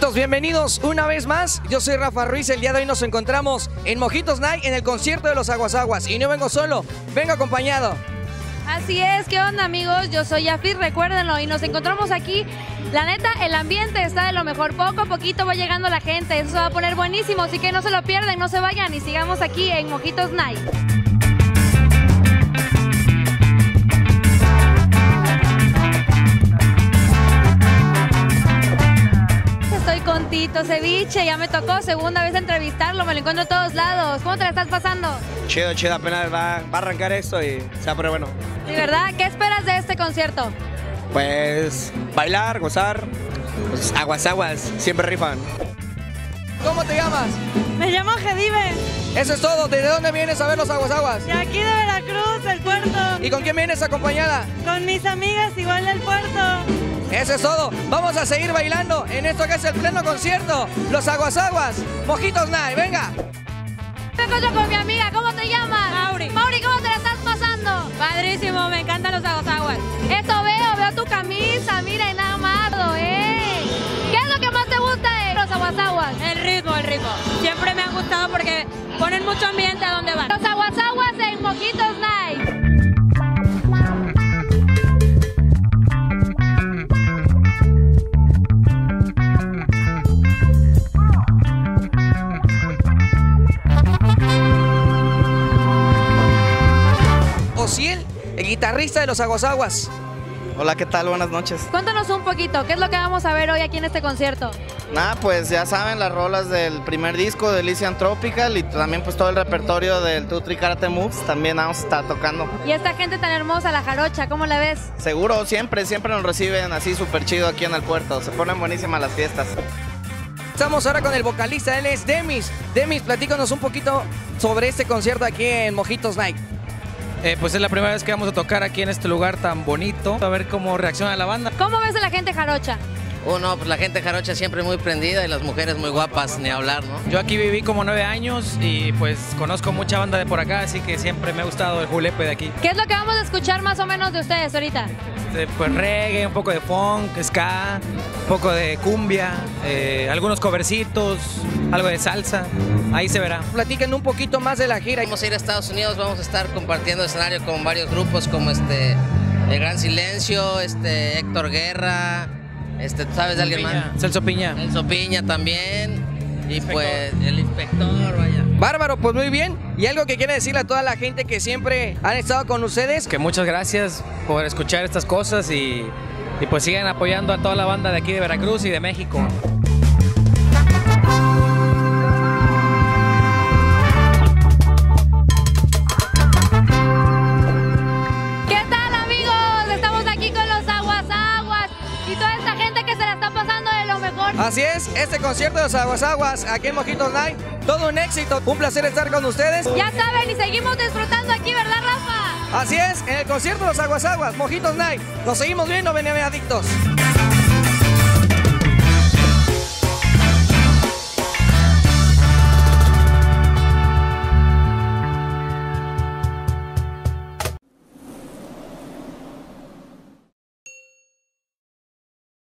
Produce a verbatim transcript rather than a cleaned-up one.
Adictos, bienvenidos una vez más. Yo soy Rafa Ruiz. El día de hoy nos encontramos en Mojitos Night en el concierto de los Aguas Aguas. Y no vengo solo, vengo acompañado. Así es, ¿qué onda, amigos? Yo soy Yafir, recuérdenlo, y nos encontramos aquí. La neta, el ambiente está de lo mejor. Poco a poquito va llegando la gente. Eso se va a poner buenísimo, así que no se lo pierdan, no se vayan y sigamos aquí en Mojitos Night. Estoy con Tito Ceviche, ya me tocó segunda vez entrevistarlo, me lo encuentro a todos lados. ¿Cómo te la estás pasando? Chido, chido, apenas va, va a arrancar esto y se va a poner bueno. ¿De verdad? ¿Qué esperas de este concierto? Pues bailar, gozar, pues, aguas aguas, siempre rifan. ¿Cómo te llamas? Me llamo Gedive. Eso es todo. ¿Desde dónde vienes a ver los Aguas Aguas? De aquí de Veracruz, el puerto. ¿Y con quién vienes acompañada? Con mis amigas, igual del puerto. Eso es todo. Vamos a seguir bailando en esto que es el pleno concierto. Los Aguas Aguas, Mojitos Night. Venga. Me encuentro con mi amiga, ¿cómo te llamas? Mauri. Mauri, ¿cómo te la estás pasando? Padrísimo, me encantan los aguas aguas. Eso veo, veo tu camisa, mira, nada más, ¿eh? ¿Qué es lo que más te gusta de los Aguas Aguas? El ritmo, el ritmo. Siempre me han gustado porque ponen mucho ambiente a donde van. Los Aguas Aguas en Mojitos Night. Ociel, el guitarrista de los Aguas Aguas. Hola, ¿qué tal? Buenas noches. Cuéntanos un poquito, ¿qué es lo que vamos a ver hoy aquí en este concierto? Nada, pues ya saben, las rolas del primer disco de Elysian Tropical y también pues todo el repertorio del Two Three Karate Moves también vamos a estar tocando. Y esta gente tan hermosa, la jarocha, ¿cómo la ves? Seguro, siempre, siempre nos reciben así súper chido aquí en el puerto. Se ponen buenísimas las fiestas. Estamos ahora con el vocalista, él es Demis. Demis, platícanos un poquito sobre este concierto aquí en Mojitos Night. Eh, pues es la primera vez que vamos a tocar aquí en este lugar tan bonito. A ver cómo reacciona la banda. ¿Cómo ves a la gente jarocha? Oh, no, pues la gente jarocha siempre muy prendida y las mujeres muy guapas, ni hablar, ¿no? Yo aquí viví como nueve años y pues conozco mucha banda de por acá, así que siempre me ha gustado el julepe de aquí. ¿Qué es lo que vamos a escuchar más o menos de ustedes ahorita? Eh, pues reggae, un poco de funk, ska, un poco de cumbia, eh, algunos covercitos, algo de salsa. Ahí se verá. Platiquen un poquito más de la gira. Vamos a ir a Estados Unidos, vamos a estar compartiendo escenario con varios grupos como este El Gran Silencio, este Héctor Guerra, este, ¿tú sabes de alguien Piña, más? Celso Piña. Celso Piña también, y Inspector. pues el inspector, vaya. Bárbaro, pues muy bien. Y algo que quiere decirle a toda la gente que siempre han estado con ustedes. Que muchas gracias por escuchar estas cosas y, y pues sigan apoyando a toda la banda de aquí de Veracruz y de México. Así es, este concierto de los Aguas Aguas aquí en Mojitos Night, todo un éxito, un placer estar con ustedes. Ya saben, y seguimos disfrutando aquí, ¿verdad, Rafa? Así es, en el concierto de los Aguas Aguas, Mojitos Night, nos seguimos viendo, Benedictos.